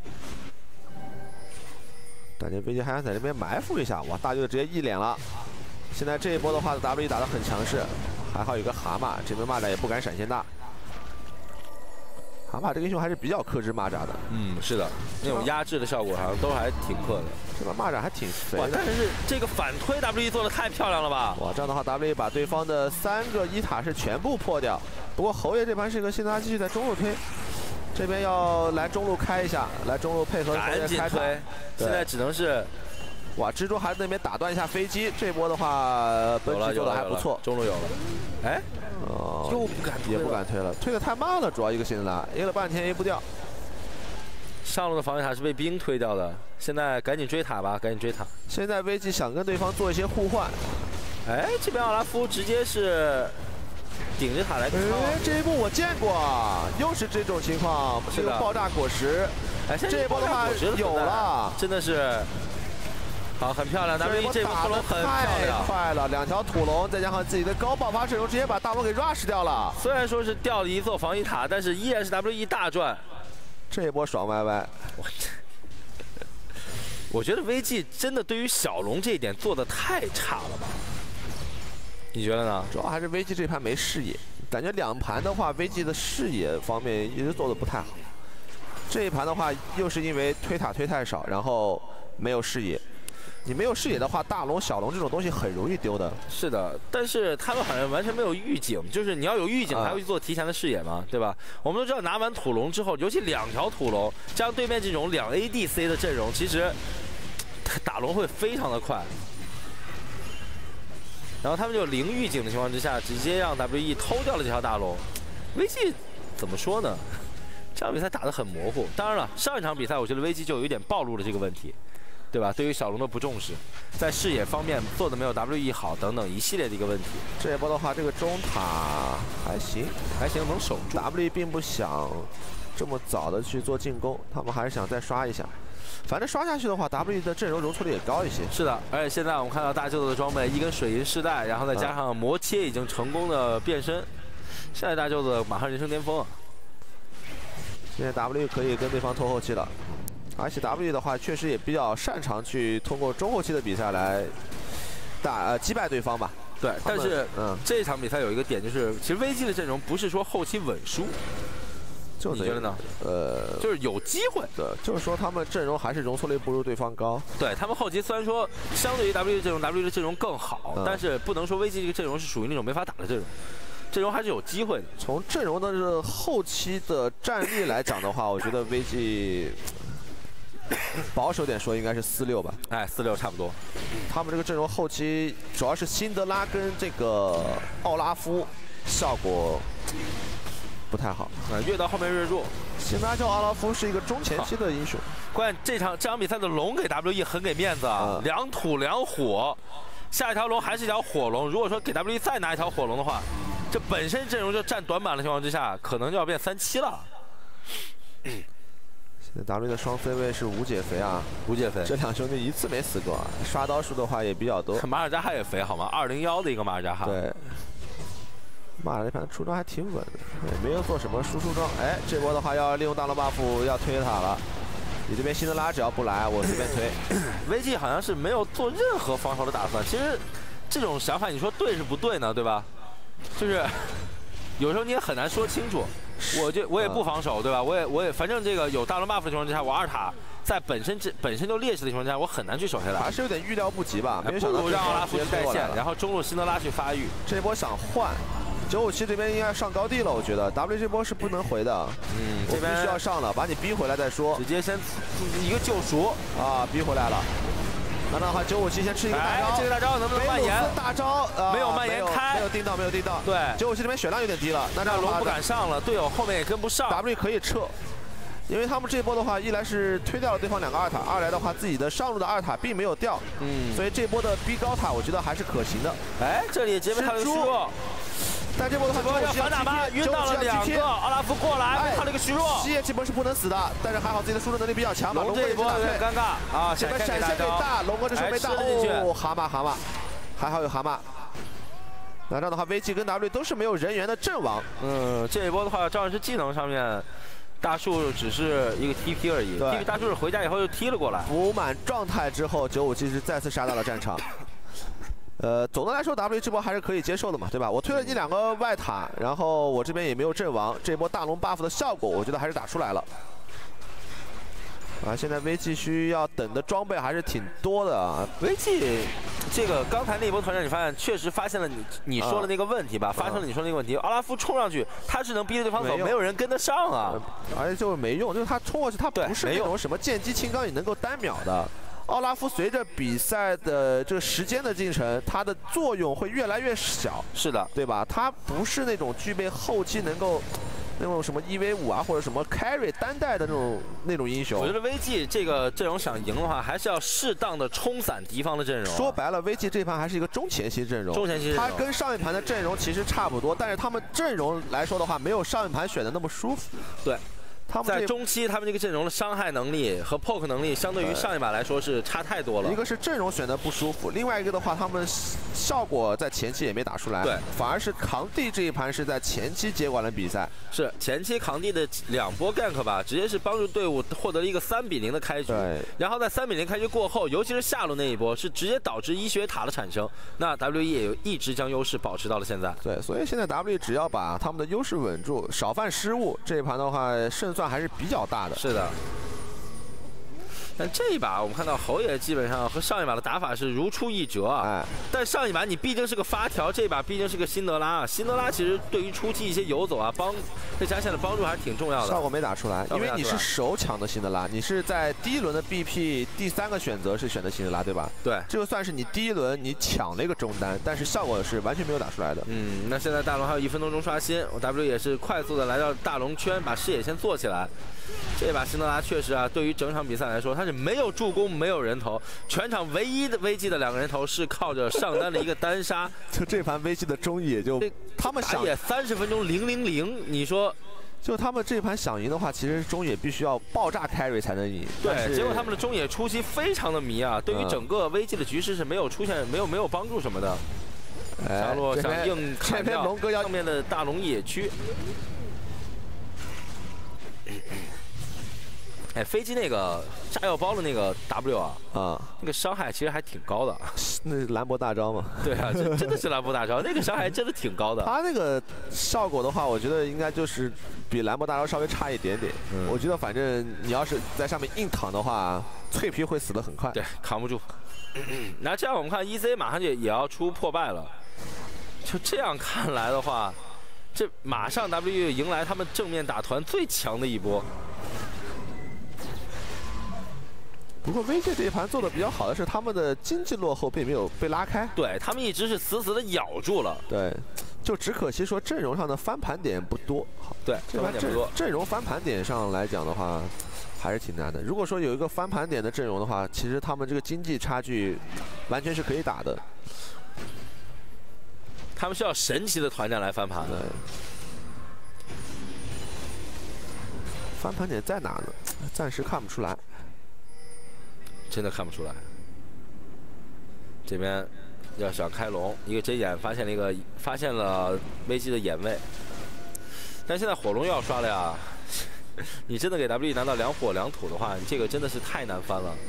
感觉 VG 还想在这边埋伏一下，哇！大舅直接一脸了。现在这一波的话 ，W 打得很强势，还好有个蛤蟆，这边蚂蚱也不敢闪现大。蛤蟆这个英雄还是比较克制蚂蚱的。 是的，那种压制的效果好像都还挺克的。 这把蚂蚱还挺肥的。 但是这个反推 W 做的太漂亮了吧！ 哇，这样的话 W 把对方的3个1塔是全部破掉。不过侯爷这盘是个辛德拉继续在中路推。 这边要来中路开一下，来中路配合赶紧推，现在只能是， 哇！蜘蛛还在那边打断一下飞机，这波的话，本体做的还不错， 中路有了，哎，又不敢推， 也不敢推了，推的太慢了，主要一个辛德拉 A 了半天 A 不掉， 上路的防御塔是被冰推掉的，现在赶紧追塔吧，赶紧追塔。 现在 VG 想跟对方做一些互换， 哎，这边奥拉夫直接是。 顶着塔来， 哎，这一波我见过，又是这种情况，这个爆炸果实， 哎， 这一波的话有了， 真的是，好，很漂亮。W 这波土龙很漂亮， 太快了，2条土龙再加上自己的高爆发阵容，直接把大龙给 rush 掉了。 虽然说是掉了一座防御塔，但是依然是 WE 大赚。 这一波爽歪歪， 我觉得 VG 真的对于小龙这一点做的太差了吧？ 你觉得呢？ 主要还是 VG 这盘没视野，感觉2盘的话，VG 的视野方面一直做的不太好。这一盘的话，又是因为推塔推太少，然后没有视野。 你没有视野的话，大龙、小龙这种东西很容易丢的。 是的，但是他们好像完全没有预警，就是你要有预警才会去做提前的视野嘛，对吧？我们都知道拿完土龙之后，尤其2条土龙加上对面这种2 ADC 的阵容，其实打龙会非常的快。然后他们就零预警的情况之下，直接让 WE 偷掉了这条大龙。VG 怎么说呢？这场比赛打得很模糊。当然了，上一场比赛我觉得 VG 就有一点暴露了这个问题，对吧？对于小龙的不重视，在视野方面做的没有 WE 好，等等一系列的一个问题。 这一波的话，这个中塔还行， 能守住。 WE 并不想这么早的去做进攻，他们还是想再刷一下。反正刷下去的话 ，WE 的阵容容错率也高一些。 是的，而且现在我们看到大舅子的装备一根水银世代，然后再加上魔切已经成功的变身，现在大舅子马上人生巅峰啊！ 现在 WE 可以跟对方拖后期了，而且 WE 的话确实也比较擅长去通过中后期的比赛来击败对方吧。 对，但是这场比赛有一个点就是，其实 VG 的阵容不是说后期稳输。你觉得呢？就是有机会。 对，就是说他们阵容还是容错率不如对方高。 对他们后期虽然说相对于 WE 的阵容 ，WE 的阵容更好，但是不能说 VG 这个阵容是属于那种没法打的阵容。阵容还是有机会的。 从阵容的这后期的战力来讲的话，我觉得 VG 保守点说应该是4-6吧。 哎，4-6差不多。 他们这个阵容后期主要是辛德拉跟这个奥拉夫效果不太好， 越到后面越弱。 辛德拉叫奥拉夫是一个中前期的英雄。 关键这场比赛的龙给 WE 很给面子啊，2土2火，下一条龙还是一条火龙。如果说给 WE 再拿一条火龙的话，这本身阵容就占短板的情况之下，可能就要变3-7了。 现在 WE 的双 C 位是无解肥啊， 无解肥， 这2兄弟一次没死过，刷刀数的话也比较多。 马尔扎哈也肥好吗？201的一个马尔扎哈。 对。马尔这盘出装还挺稳的，也没有做什么输出装。哎，这波的话要利用大龙 buff 要推塔了。你这边辛德拉只要不来，我随便推。 VG 好像是没有做任何防守的打算。其实这种想法你说对是不对呢？对吧？就是有时候你也很难说清楚。我也不防守，对吧？我也反正这个有大龙 buff 的情况之下，我2塔在本身就劣势的情况之下，我很难去守下来。 还是有点预料不及吧？没有想到让奥拉夫去带线，然后中路辛德拉去发育。 这一波想换。957这边应该上高地了，我觉得 W 这波是不能回的，我必须要上了，把你逼回来再说。 直接先一个救赎啊，逼回来了。那的话，957先吃一个大招， 这个大招能不能蔓延？ 大招没有蔓延开， 没有盯到，没有盯到。 对 ，957这边血量有点低了，那龙不敢上了，队友后面也跟不上。 W 可以撤。因为他们这一波的话，一来是推掉了对方2个2塔，二来的话自己的上路的2塔并没有掉，所以这波的逼高塔我觉得还是可行的。 哎，这里直接被他的虚弱。 但这波的话， 要反打吗？晕到了2个，奥拉夫过来，他了一个虚弱。 西野这波是不能死的，但是还好自己的输出能力比较强，把龙这一波有点尴尬啊！ 这边闪现给大，龙哥这时候没大哦，蛤蟆，还好有蛤蟆。那这样的话，VG 跟 W 都是没有人员的阵亡。 这一波的话，照样是技能上面。大树只是一个 TP 而已，大树是回家以后又踢了过来。 补满状态之后，957是再次杀到了战场。总的来说 ，W 这波还是可以接受的嘛，对吧？我推了1、2个外塔，然后我这边也没有阵亡，这波大龙 buff 的效果，我觉得还是打出来了。现在 VG 需要等的装备还是挺多的啊。 VG 这个刚才那一波团战，你发现确实发现了你说的那个问题吧？发生了你说的那个问题。奥拉夫冲上去，他是能逼着对方走，没有人跟得上啊。 而且就是没用，就是他冲过去，他不是那种什么剑姬青钢影能够单秒的。奥拉夫随着比赛的这个时间的进程，它的作用会越来越小。 是的， 对吧？他不是那种具备后期能够。那种什么1v5啊，或者什么 carry 单带的那种英雄， 我觉得 VG 这个阵容想赢的话，还是要适当的冲散敌方的阵容。 说白了 ，VG 这盘还是一个中前期阵容。 中前期阵容， 它跟上一盘的阵容其实差不多，但是他们阵容来说的话，没有上一盘选的那么舒服。 对。他们在中期，他们这个阵容的伤害能力和 poke 能力，相对于上一把来说是差太多了。 一个是阵容选的不舒服，另外一个的话，他们效果在前期也没打出来。 对， 反而是扛地这一盘是在前期接管了比赛。 是前期扛地的2波 gank 吧，直接是帮助队伍获得了一个3比0的开局。 对。 然后在3比0开局过后，尤其是下路那一波，是直接导致医学塔的产生。那 WE 也一直将优势保持到了现在。 对，所以现在 WE 只要把他们的优势稳住，少犯失误，这一盘的话胜算还是比较大。 是的， 但这一把我们看到侯爷基本上和上一把的打法是如出一辙啊。 哎， 但上一把你毕竟是个发条，这一把毕竟是个辛德拉啊。辛德拉其实对于初期一些游走啊，对战线的帮助还是挺重要的。 效果没打出来，因为你是手抢的辛德拉，你是在第1轮的 BP 第3个选择是选择辛德拉，对吧？ 对， 这个算是你第1轮你抢了一个中单，但是效果是完全没有打出来的。 那现在大龙还有1分多钟刷新，我 W 也是快速的来到大龙圈，把视野先做起来。这把辛德拉确实啊，对于整场比赛来说，他是没有助攻，没有人头，全场唯一的危机的2个人头是靠着上单的一个单杀。 就这盘危机的中野就他们想也30分钟000，你说。 就他们这盘想赢的话，其实中野必须要爆炸 carry 才能赢。 对，结果他们的中野初期非常的迷啊，对于整个危机的局势是没有出现没有帮助什么的。下路想硬砍掉龙哥要上面的大龙野区。哎，飞机那个炸药包的那个 W 啊，那个伤害其实还挺高的。 那兰博大招嘛。 对啊，这真的是兰博大招，那个伤害真的挺高的。 他那个效果的话，我觉得应该就是比兰博大招稍微差一点点。我觉得反正你要是在上面硬躺的话，脆皮会死得很快。 对，扛不住。那这样我们看 EZ 马上也要出破败了。就这样看来的话，这马上 W 迎来他们正面打团最强的一波。 不过 VG 这一盘做的比较好的是，他们的经济落后并没有被拉开， 对他们一直是死死的咬住了。 对，就只可惜说阵容上的翻盘点不多。 对， 这盘阵容翻盘点上来讲的话，还是挺难的。如果说有一个翻盘点的阵容的话，其实他们这个经济差距完全是可以打的。 他们需要神奇的团战来翻盘的。 翻盘点在哪呢？暂时看不出来。 真的看不出来。这边要想开龙，一个 J 眼发现了危机的眼位，但现在火龙又要刷了呀！你真的给 W 拿到2火2土的话，你这个真的是太难翻了。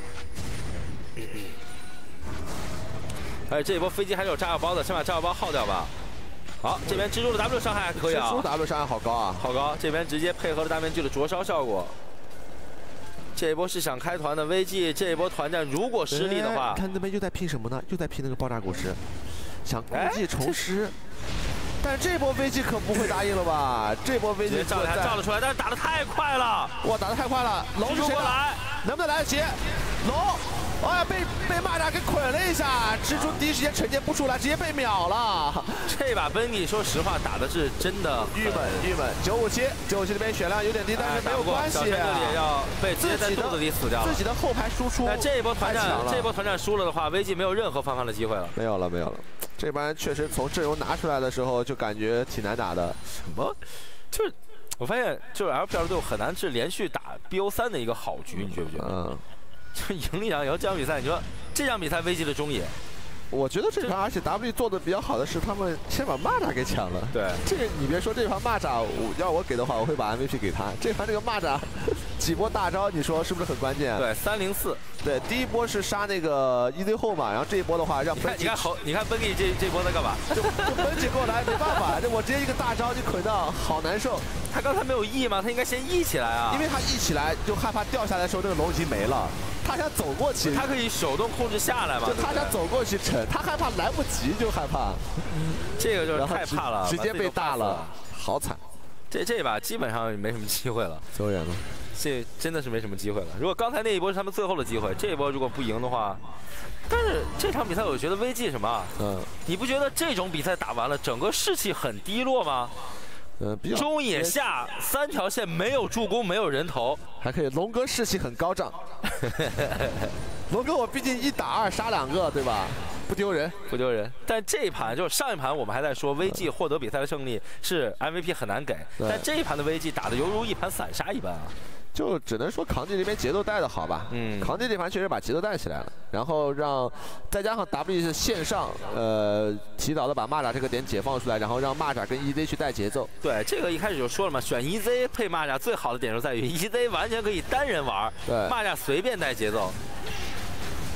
而且这一波飞机还是有炸药包的，先把炸药包耗掉吧。好，这边蜘蛛的 W 伤害还可以啊。 蜘蛛 W 伤害好高啊， 好高！这边直接配合了大面具的灼烧效果。这一波是想开团的 VG， 这一波团战如果失利的话， 看那边又在拼什么呢？又在拼那个爆炸果实，想故技重施。但这波 VG 可不会答应了吧？这波 VG 照了出来，但是打得太快了！ 哇，打得太快了！龙是谁来？能不能来得及？龙，哎呀，被蚂蚱给捆了一下，蜘蛛第一时间惩戒不出来，直接被秒了。 这把奔尼说实话打的是真的郁闷。957这边血量有点低，但是没有关系。 小天这里要被直接在肚子里死掉了。 自己的后排输出。 但这一波团战输了的话，VG 没有任何翻盘的机会了。 没有了。这盘确实从阵容拿出来的时候就感觉挺难打的。 什么？就是我发现，就是 LPL 队很难是连续打 BO3的一个好局，你觉不觉得？就赢了2以后，这场比赛你说这场比赛危机的中野， 我觉得这盘而且 W 做的比较好的是他们先把蚂蚱给抢了。 对， 这个你别说这盘蚂蚱，要我给的话，我会把 MVP 给他。这盘这个蚂蚱几波大招，你说是不是很关键？ 对，304。 对，第一波是杀那个 EZ 后嘛，然后这一波的话让你看奔尼这波在干嘛？ 就奔尼过来没办法，我直接一个大招就捆到，好难受。 他刚才没有 E 吗？他应该先 E 起来啊， 因为他 E 起来就害怕掉下来的时候这个龙已经没了。他想走过去， 他可以手动控制下来嘛？ 就他想走过去惩，他害怕来不及，就害怕。 这个就是太怕了， 直接被大了，好惨。 这把基本上没什么机会了， 走远了。 这真的是没什么机会了。如果刚才那一波是他们最后的机会，这一波如果不赢的话，但是这场比赛我觉得 VG 什么？你不觉得这种比赛打完了，整个士气很低落吗？中野下3条线没有助攻，没有人头， 还可以。龙哥士气很高涨。龙哥，我毕竟1打2杀2个，对吧？不丢人。但这一盘就是上一盘我们还在说 VG 获得比赛的胜利是 MVP 很难给，但这一盘的 VG 打得犹如一盘散沙一般啊。就只能说扛弟这边节奏带的好吧，扛弟这盘确实把节奏带起来了，然后再加上 W 是线上，提早的把蚂蚱这个点解放出来，然后让蚂蚱跟 EZ 去带节奏。对，这个一开始就说了嘛，选 EZ 配蚂蚱最好的点就在于 EZ 完全可以单人玩，对，蚂蚱随便带节奏。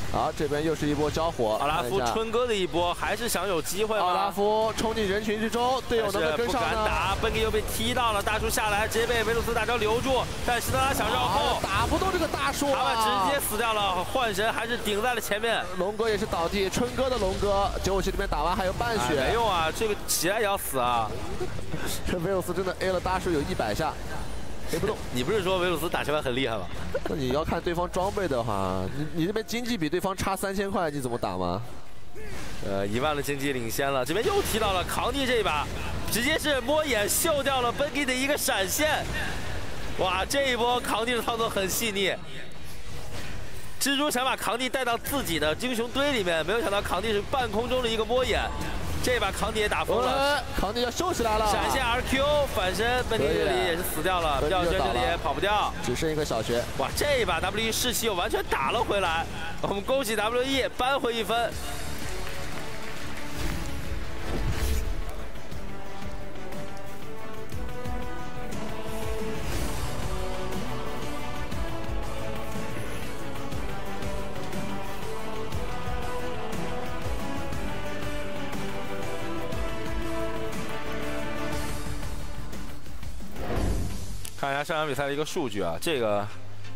好，这边又是一波交火。 奥拉夫春哥的一波，还是想有机会吗？ 奥拉夫冲进人群之中，队友能不能跟上呢？ 不敢打，本给又被踢到了，大树下来直接被维鲁斯大招留住，但是他想绕后， 打不动这个大树啊， 他们直接死掉了。幻神还是顶在了前面， 龙哥也是倒地，春哥的龙哥957这边打完还有半血， 没用啊，这个起来也要死啊！ 这维鲁斯真的 A 了大树有100下。A 不动， 你不是说维鲁斯打球很厉害吗？ 那你要看对方装备的话，你这边经济比对方差3000块，你怎么打吗 ？1万的经济领先了，这边又踢到了扛地这一把，直接是摸眼秀掉了本给的一个闪现。哇，这一波扛地的操作很细腻。蜘蛛想把扛地带到自己的英雄堆里面，没有想到扛地是半空中的一个摸眼。这把扛地也打疯了， 扛地要秀起来了， 闪现 RQ 反身，本地这里也是死掉了，吊圈这里也跑不掉， 只剩一个小学。 哇，这一把 WE 士气又完全打了回来，我们恭喜 WE 扳回1分。看一下上场比赛的一个数据啊，这个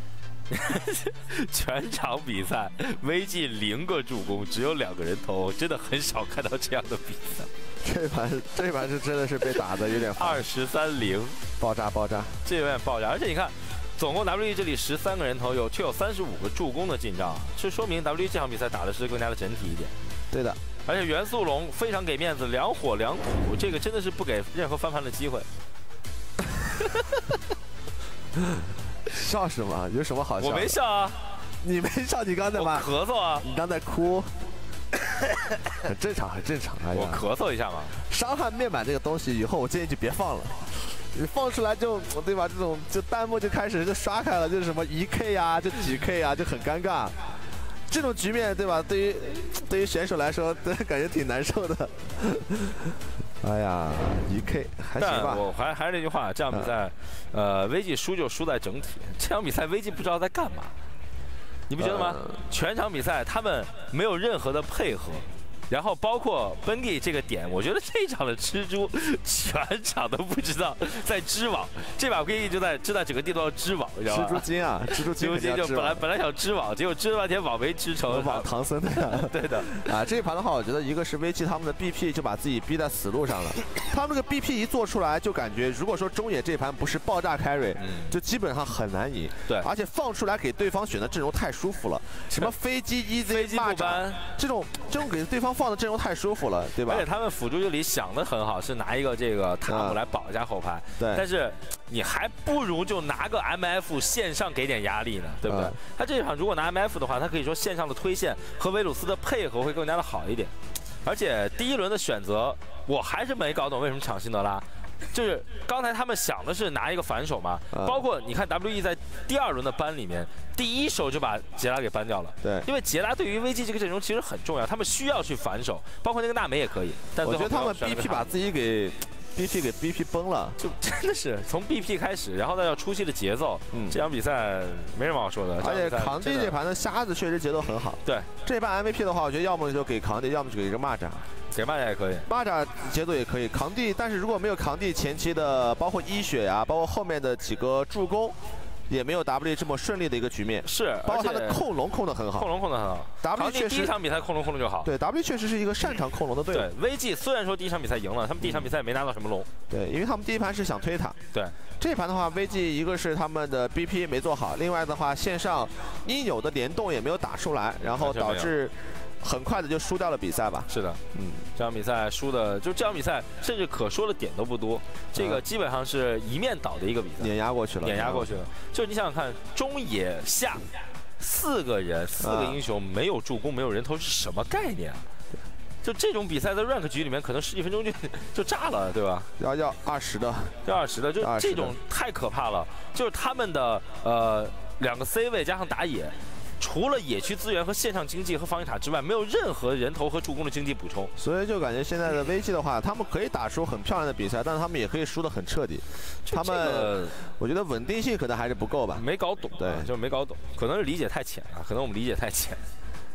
全场比赛 VG 0个助攻，只有2个人投，真的很少看到这样的比赛。 这盘是真的是被打的有点 23-0， 爆炸， 这有点爆炸。而且你看，总共 WE 这里13个人投，却有35个助攻的进账，这说明 WE 这场比赛打的是更加的整体一点。 对的， 而且元素龙非常给面子，2火2土，这个真的是不给任何翻盘的机会。 笑什么？有什么好笑？ 我没笑啊， 你没笑，你刚才嘛？ 咳嗽啊， 你刚才哭，很正常，很正常。哎呀， 我咳嗽一下嘛。 伤害面板这个东西，以后我建议就别放了，你放出来就对吧？这种就弹幕就开始就刷开了，就是什么1K 啊，就几 K 啊，就很尴尬。这种局面对吧？对于选手来说，感觉挺难受的。哎呀，1K 还行吧。 但我还是那句话，这场比赛，VG 输就输在整体。这场比赛 VG 不知道在干嘛，你不觉得吗？全场比赛他们没有任何的配合。然后包括 Bengi 这个点，我觉得这场的蜘蛛全场都不知道在织网，这把 Bengi 就在整个地图要织网，你知道吧？ 蜘蛛精啊，蜘蛛精就本来想织网，结果织了半天网没织成。 网唐僧的呀。 对的。 啊，这一盘的话，我觉得一个是 VG 他们的 BP 就把自己逼在死路上了。他们这个 BP 一做出来，就感觉如果说中野这一盘不是爆炸carry，就基本上很难赢。 对。 而且放出来给对方选的阵容太舒服了，什么飞机 EZ 蚂蚱，这种给对方放的阵容太舒服了，对吧？ 而且他们辅助这里想的很好，是拿一个这个塔姆来保一下后排。 对。 但是你还不如就拿个 MF 线上给点压力呢，对不对？他这一场如果拿 MF 的话，他可以说线上的推线和维鲁斯的配合会更加的好一点。而且第一轮的选择，我还是没搞懂为什么抢辛德拉。就是刚才他们想的是拿一个反手嘛，包括你看 WE 在第2轮的班里面，第一手就把杰拉给搬掉了。 对， 因为杰拉对于 VG 这个阵容其实很重要，他们需要去反手，包括那个娜美也可以。但我觉得他们 BP 把自己给 BP 崩了， 就真的是从 BP 开始，然后再要出戏的节奏。这场比赛没什么好说的。 而且扛地这盘的瞎子确实节奏很好。对，这盘 MVP 的话，我觉得要么就给扛地，要么就给一个蚂蚱。 给蚂蚱也可以， 蚂蚱节奏也可以扛地，但是如果没有扛地前期的包括一血呀，包括后面的几个助攻，也没有 W 这么顺利的一个局面。 是， 包括他的控龙控得很好， 控龙控得很好。 W 确实第一场比赛控龙就好。 对 ，W 确实是一个擅长控龙的队伍。 对 ，VG 虽然说第一场比赛赢了，他们第一场比赛没拿到什么龙。 对，因为他们第一盘是想推塔。 对， 这一盘的话 ，VG 一个是他们的 BP 没做好，另外的话线上应有的联动也没有打出来，然后导致很快的就输掉了比赛吧。 是的，这场比赛输的，就这场比赛甚至可说的点都不多，这个基本上是一面倒的一个比赛， 碾压过去了， 碾压过去了。就是你想想看，中野下4个人，4个英雄没有助攻，没有人头是什么概念啊？就这种比赛在 rank 局里面，可能10几分钟就炸了，对吧？ 要20的， 要20的，就这种太可怕了。就是他们的2个 C 位加上打野。除了野区资源和线上经济和防御塔之外，没有任何人头和助攻的经济补充， 所以就感觉现在的 VG 的话，他们可以打出很漂亮的比赛，但是他们也可以输得很彻底。他们，我觉得稳定性可能还是不够吧， 没搞懂，对，就是没搞懂，可能是理解太浅了，可能我们理解太浅。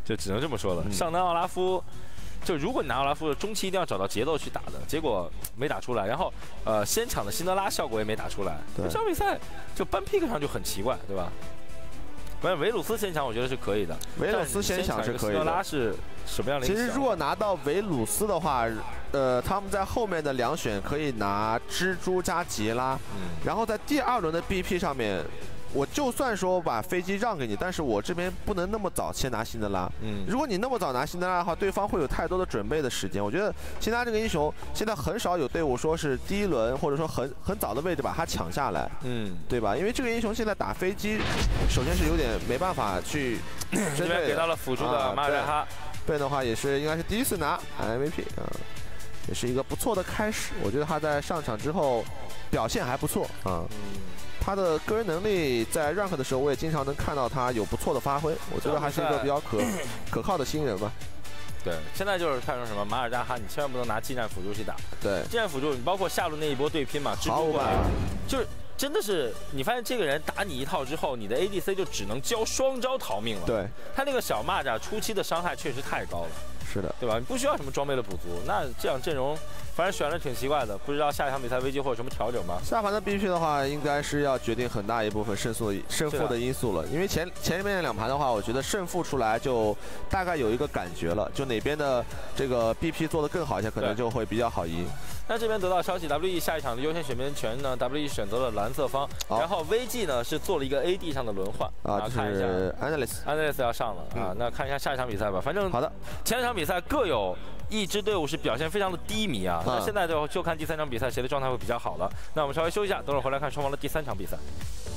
就只能这么说了。上单奥拉夫，就如果你拿奥拉夫的中期，一定要找到节奏去打的，结果没打出来。然后先抢的辛德拉效果也没打出来。这场比赛就搬 pick 上就很奇怪，对吧？反正维鲁斯先抢，我觉得是可以的。 维鲁斯先抢是可以的。 辛德拉是什么样的？ 其实如果拿到维鲁斯的话，他们在后面的2选可以拿蜘蛛加杰拉，然后在第2轮的 BP 上面。我就算说我把飞机让给你，但是我这边不能那么早先拿辛德拉。如果你那么早拿辛德拉的话，对方会有太多的准备的时间。我觉得辛德拉这个英雄现在很少有队伍说是第1轮或者说很早的位置把他抢下来，对吧？因为这个英雄现在打飞机，首先是有点没办法去。 这边给到了辅助的马尔代哈， 贝的话也是应该是第1次拿 MVP 啊，也是一个不错的开始。我觉得他在上场之后表现还不错啊。他的个人能力在 rank 的时候，我也经常能看到他有不错的发挥，我觉得还是一个比较可靠的新人吧。 对，现在就是看成什么马尔代哈，你千万不能拿近战辅助去打。 对， 近战辅助，你包括下路那一波对拼嘛，蜘蛛过来，就是真的是你发现这个人打你一套之后，你的 ADC 就只能交双招逃命了。 对， 他那个小蚂蚱初期的伤害确实太高了。 是的， 对吧？你不需要什么装备的补足，那这样阵容反正选的挺奇怪的，不知道下一场比赛危机会有什么调整吗？ 下盘的 BP 的话，应该是要决定很大一部分胜负的因素了，因为前面2盘的话，我觉得胜负出来就大概有一个感觉了，就哪边的这个 BP 做得更好一些，可能就会比较好赢。 那这边得到消息 ，WE 下一场的优先选边权呢 ，WE 选择了蓝色方，然后 VG 呢是做了一个 AD 上的轮换啊， 看一下 Analyst 要上了啊，那看一下下一场比赛吧。反正好的， 前2场比赛各有一支队伍是表现非常的低迷啊，那现在就看第3场比赛谁的状态会比较好了。那我们稍微休息一下，等会儿回来看双方的第3场比赛。